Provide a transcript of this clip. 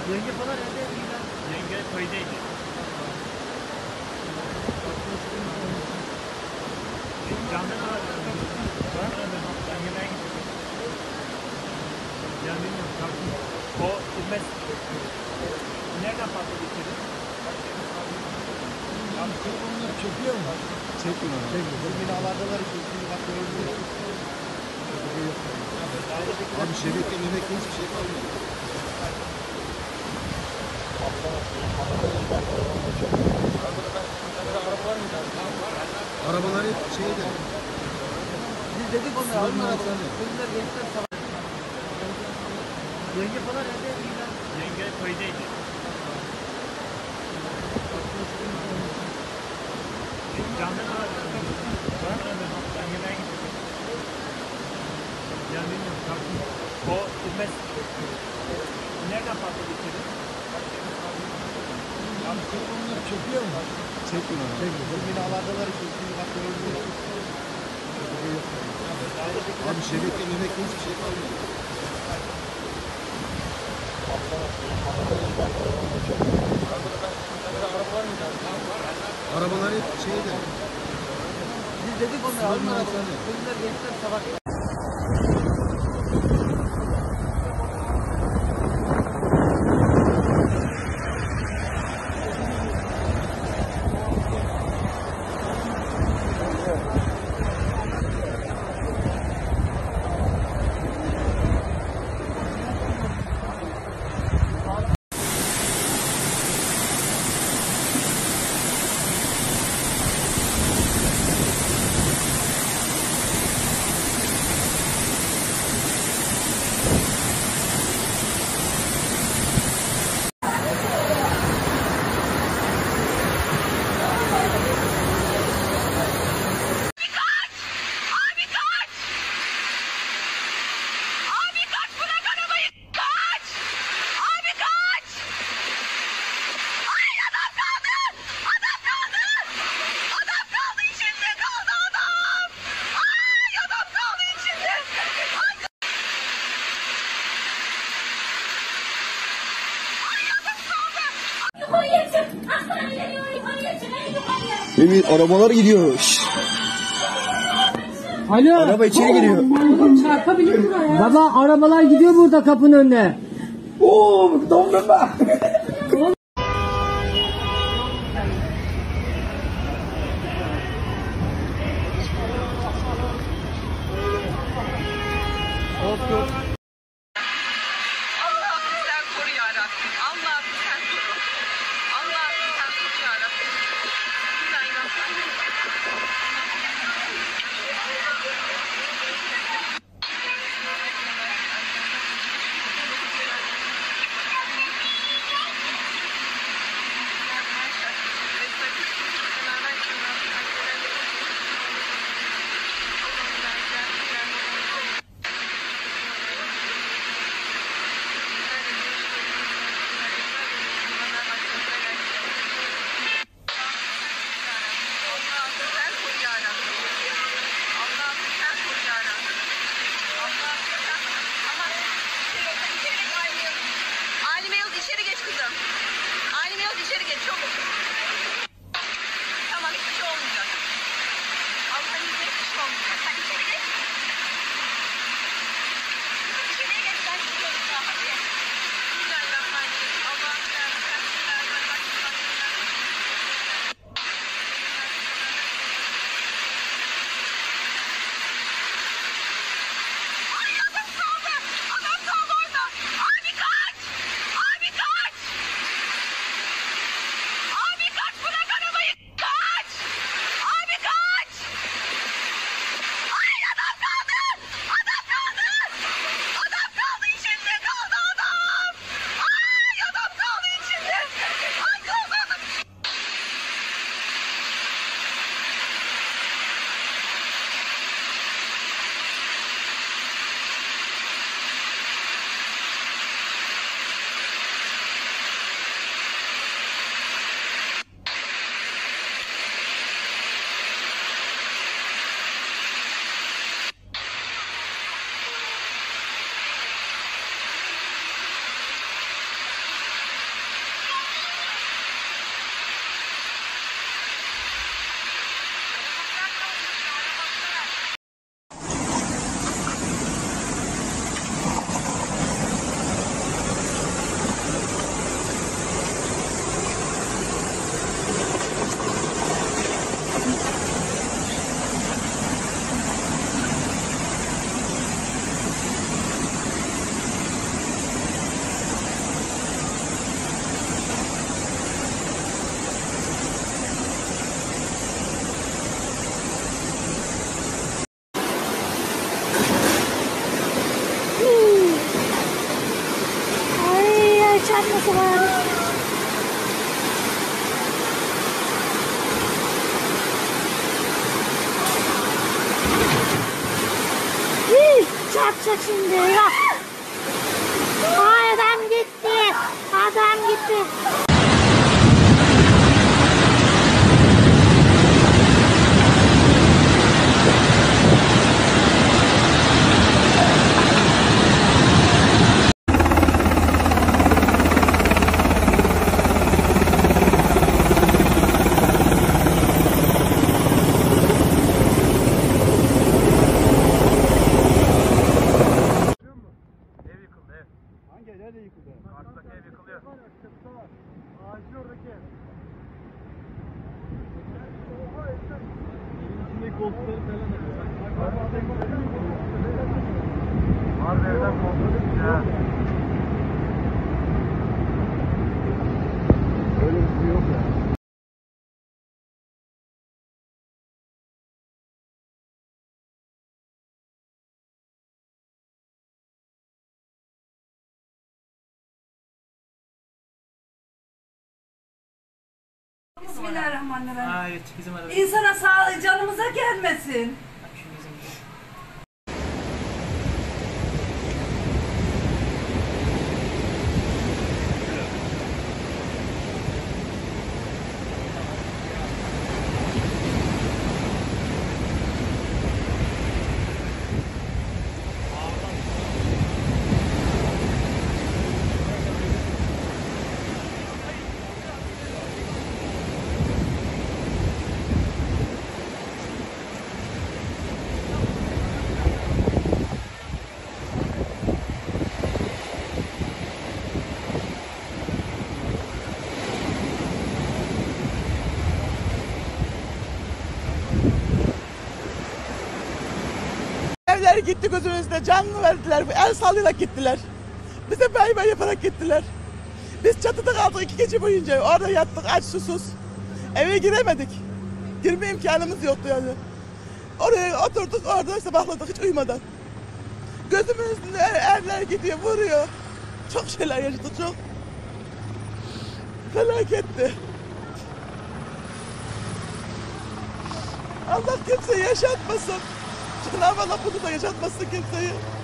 Yenge falan evde değil lan. Yenge köydeydi. Canlı mı? Ben yemeğe gittim. Yani bilmiyorum. O bilmez. Nereden patladı içeri? Bunlar çekiyor mu? Çekmiyor. Çekiyor. Binalardalar işte. Şimdi bak görebiliyor. Abi şebeke memeke hiçbir şey kalmıyor. Arabalar hep şeyde. Biz dedik onlara alın arabaları. Dediler gençler savaş. Yenge falan evde değil lan. Yenge köydeydi. Canlı mı? Ben yemeğe gittim. Yani bilmiyorum. O bilmez. Nereden patladı içeri? Bunlar çekiyor mu? Çekmiyor. Çekiyor. Binalardalar işte. Şimdi bak görebiliyor. Abi şebeke memeke hiçbir şey kalmıyor. Arabalar hep şeyde. Biz dedik onlara alın arabaları. Dediler gençler savaş. Evet, arabalar gidiyor. Şşş. Alo. Araba içeri giriyor. Çarpabilir buraya. Baba arabalar gidiyor burada kapının önüne. Oo, dondum ben. Allah'ım sen koru ya Rabbim. Allah'ım sen koru. Allah'ım sen koru ya Rabbim. Halime yok, içeri geç kızım. Halime yok, içeri geç çabuk. Tamam, hiçbir şey olmayacak. Allah'ın izniyle hiçbir şey olmayacak. Sen içeri geç. İçeriye geç, sen gidiyorsun daha, hadi. Bismillahirrahmanirrahim. Allah'ım sen Ay adam kaldı. Adam kaldı orada. Abi kaç. Abi kaç. Abi kaç bırak. yaşanması var. Çarpacak şimdi ya. Ay adam gitti. Adam gitti. Nerede yıkıldı? Karşıdaki ev yıkılıyor. Ağacın oradaki ev. Evin içindeki koltukları falan alıyor. Harbi evden korkmuş ya. Öyle bir şey yok ya. Bismillahirrahmanirrahim. Hayır bizim arada. İnsana sağlığı canımıza gelmesin. Evleri gitti gözümüzde, canını verdiler, el sallayarak gittiler. Bize bay bay yaparak gittiler. Biz çatıda kaldık 2 gece boyunca, orada yattık aç susuz. Eve giremedik. Girme imkanımız yoktu yani. Oraya oturduk, orada sabahladık hiç uyumadan. Gözümün üstünde evler gidiyor, vuruyor. Çok şeyler yaşadık, çok. Felaketti. Allah kimseyi yaşatmasın. Cenab-ı Allah bunu da yaşatmasın kimseyi.